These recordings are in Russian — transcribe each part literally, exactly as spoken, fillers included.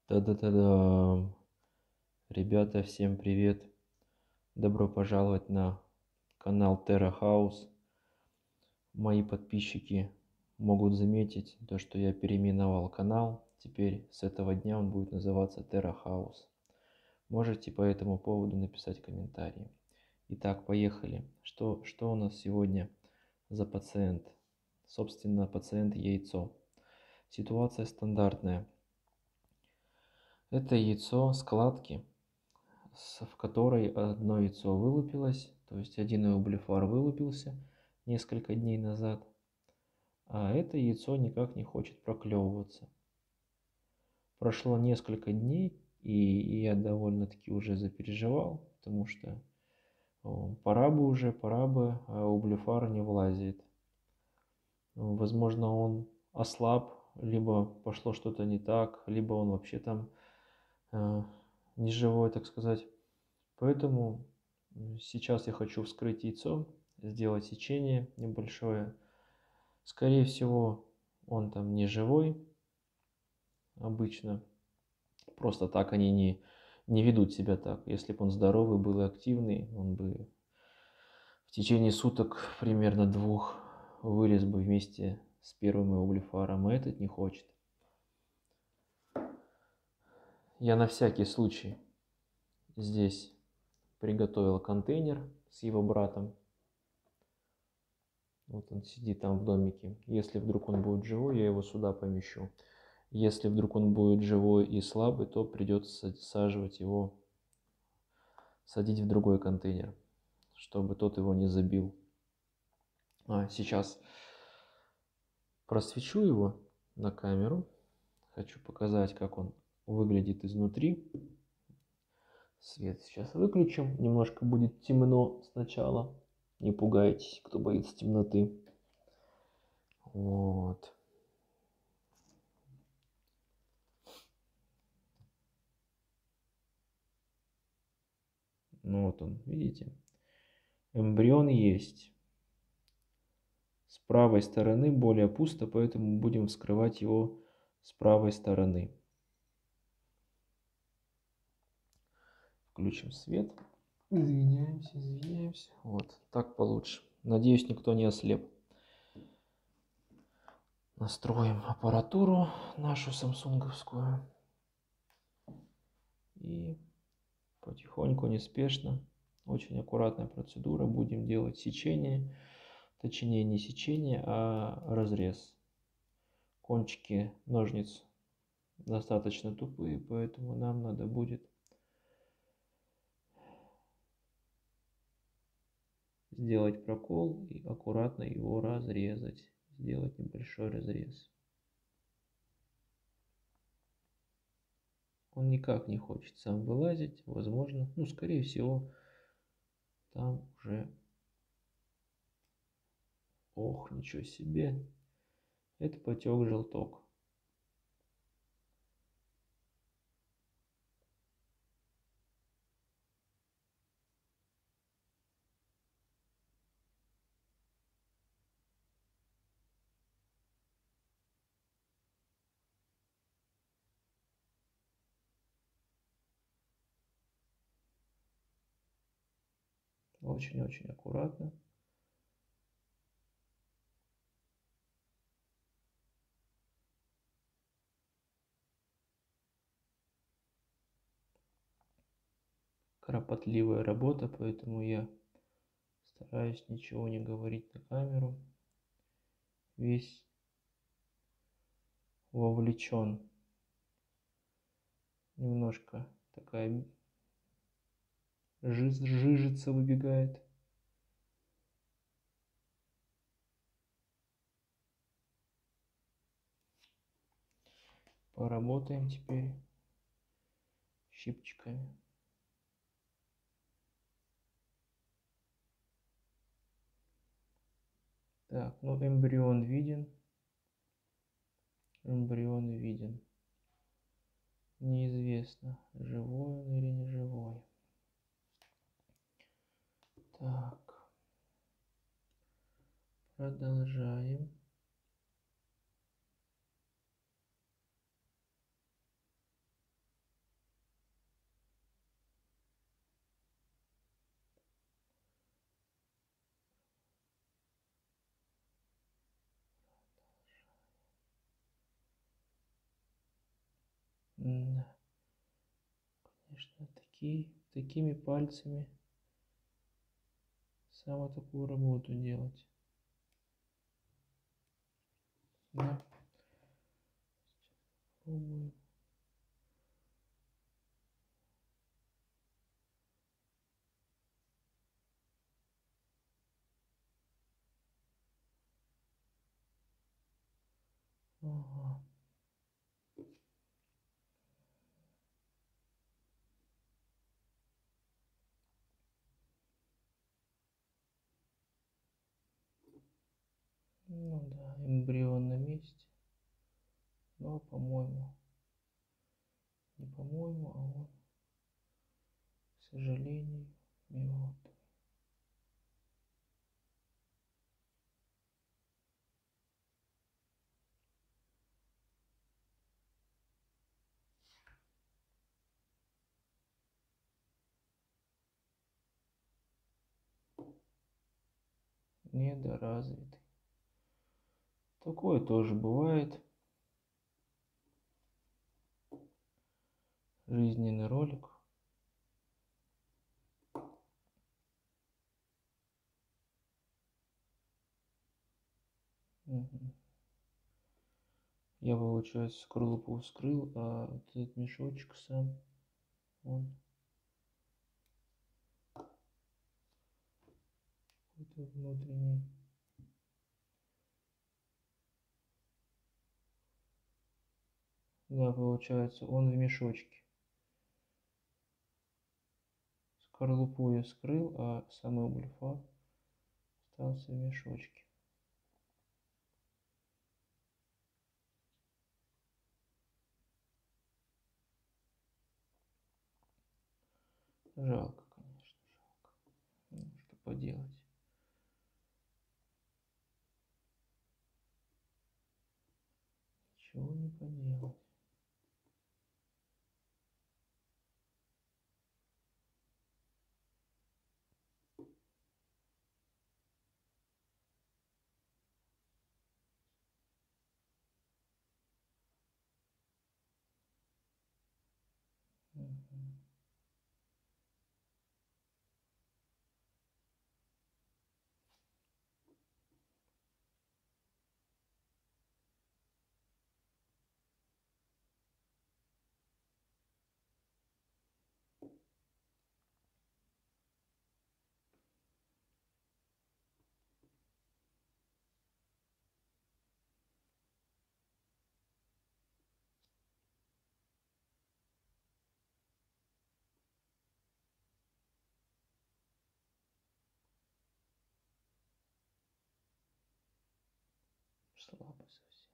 Та-да-да-дам! Ребята, всем привет! Добро пожаловать на канал Terra House. Мои подписчики могут заметить то, что я переименовал канал. Теперь с этого дня он будет называться Terra House. Можете по этому поводу написать комментарии. Итак, поехали. Что, что у нас сегодня за пациент? Собственно, пациент яйцо. Ситуация стандартная. Это яйцо складки, в которой одно яйцо вылупилось, то есть один эублифар вылупился несколько дней назад, а это яйцо никак не хочет проклевываться. Прошло несколько дней, и я довольно-таки уже запереживал, потому что о, пора бы уже, пора бы, а эублифар не влазит. Возможно, он ослаб, либо пошло что-то не так, либо он вообще там э, не живой, так сказать. Поэтому сейчас я хочу вскрыть яйцо, сделать сечение небольшое. Скорее всего, он там не живой. Обычно просто так они не, не ведут себя так. Если бы он здоровый был и активный, он бы в течение суток, примерно двух, вылез бы вместе с первым эублифаром, а этот не хочет. Я на всякий случай здесь приготовил контейнер с его братом. Вот он сидит там в домике. Если вдруг он будет живой, я его сюда помещу. Если вдруг он будет живой и слабый, то придется саживать его, садить в другой контейнер, чтобы тот его не забил. А сейчас просвечу его на камеру. Хочу показать, как он выглядит изнутри. Свет сейчас выключим. Немножко будет темно сначала. Не пугайтесь, кто боится темноты. Вот. Ну вот он, видите? Эмбрион есть. С правой стороны более пусто, поэтому будем вскрывать его с правой стороны. Включим свет. Извиняемся, извиняемся. Вот, так получше. Надеюсь, никто не ослеп. Настроим аппаратуру нашу самсунговскую. И потихоньку, неспешно, очень аккуратная процедура. Будем делать сечение. Точнее, не сечение, а разрез. Кончики ножниц достаточно тупые, поэтому нам надо будет сделать прокол и аккуратно его разрезать. Сделать небольшой разрез. Он никак не хочет сам вылазить. Возможно, ну, скорее всего, там уже... Ох, ничего себе. Это потек желток. Очень-очень аккуратно. Кропотливая работа, поэтому я стараюсь ничего не говорить на камеру. Весь вовлечен. Немножко такая жиж, жижица выбегает. Поработаем теперь щипчиками. Так, ну эмбрион виден. Эмбрион виден. Неизвестно, живой он или не живой. Так. Продолжаем. М, Конечно, такие, такими пальцами самую такую работу делать. Да, пробую. Ага. Ну да, эмбрион на месте. Но, по-моему, не по-моему, а он, к сожалению, мертв. Недоразвитый. Такое тоже бывает. Жизненный ролик. Мгм. Я, получается, скорлупу вскрыл, а вот этот мешочек сам, он какой-то внутренний. Да, получается, он в мешочке. Скорлупу я скрыл, а самый ульфа остался в мешочке. Жалко, конечно, жалко. Ну, что поделать. Ничего не поделать. Мгм. Слабо совсем.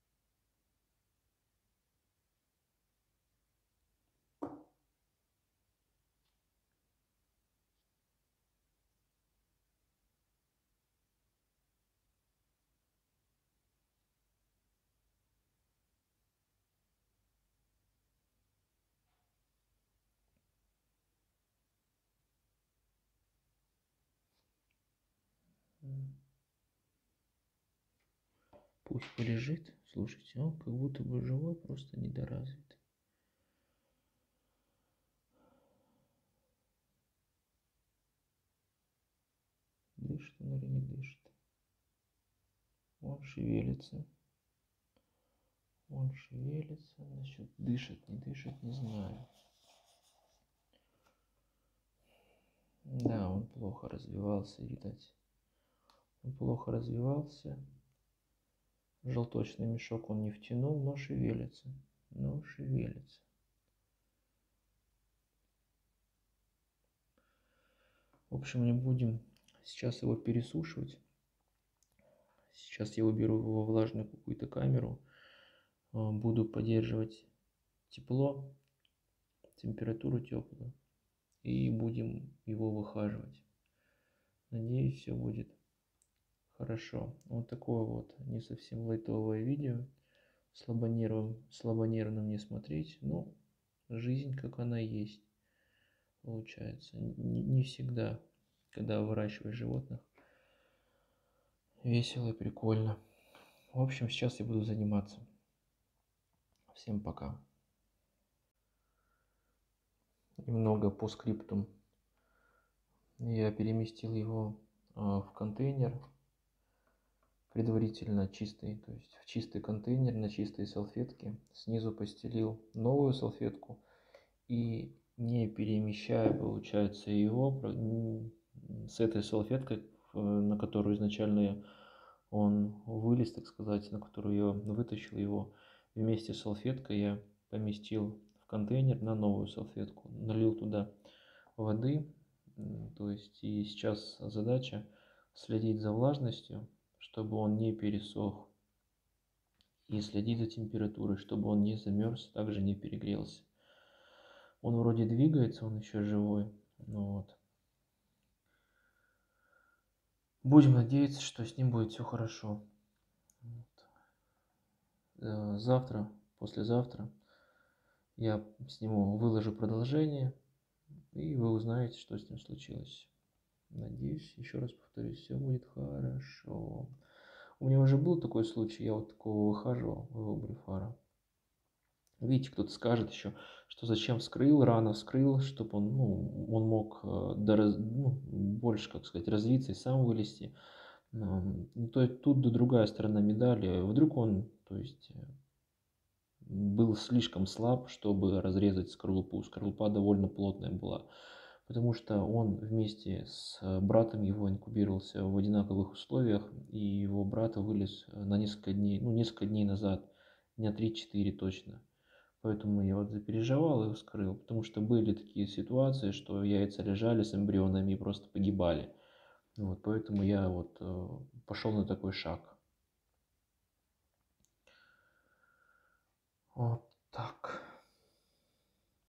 М. Пусть полежит. Слушайте, он как будто бы живой, просто недоразвитый. Дышит он или не дышит? Он шевелится. Он шевелится. Насчет дышит, не дышит, не знаю. Да, он плохо развивался, видать. Он плохо развивался. Желточный мешок он не втянул, но шевелится. Но шевелится. В общем, не будем сейчас его пересушивать. Сейчас я уберу его во влажную какую-то камеру. Буду поддерживать тепло, температуру теплую. И будем его выхаживать. Надеюсь, все будет хорошо. Вот такое вот не совсем лайтовое видео. Слабонервным, слабонервным не смотреть. Но жизнь как она есть. Получается. Не, не всегда, когда выращиваешь животных, весело и прикольно. В общем, сейчас я буду заниматься. Всем пока. немного по скриптум. Я переместил его а, в контейнер, предварительно чистый, то есть в чистый контейнер на чистые салфетки. Снизу постелил новую салфетку и, не перемещая, получается, его с этой салфеткой, на которую изначально он вылез, так сказать, на которую я вытащил его, вместе с салфеткой я поместил в контейнер на новую салфетку, налил туда воды. То есть и сейчас задача следить за влажностью, чтобы он не пересох, и следить за температурой, чтобы он не замерз, также не перегрелся. Он вроде двигается, он еще живой. Ну вот. Будем надеяться, что с ним будет все хорошо. Вот. Завтра, послезавтра я сниму, выложу продолжение, и вы узнаете, что с ним случилось. Надеюсь, еще раз повторюсь, все будет хорошо. У меня уже был такой случай, я вот такого выхаживал в выборе фара. Видите, кто-то скажет еще, что зачем вскрыл, рано вскрыл, чтобы он, ну, он мог дораз, ну, больше, как сказать, развиться и сам вылезти. Ну, то есть тут другая сторона медали. Вдруг он, то есть, был слишком слаб, чтобы разрезать скорлупу. Скорлупа довольно плотная была, потому что он вместе с братом его инкубировался в одинаковых условиях, и его брат вылез на несколько дней, ну, несколько дней назад, дня три-четыре точно. Поэтому я вот запереживал и вскрыл, потому что были такие ситуации, что яйца лежали с эмбрионами и просто погибали. Вот, поэтому я вот э, пошел на такой шаг. Вот.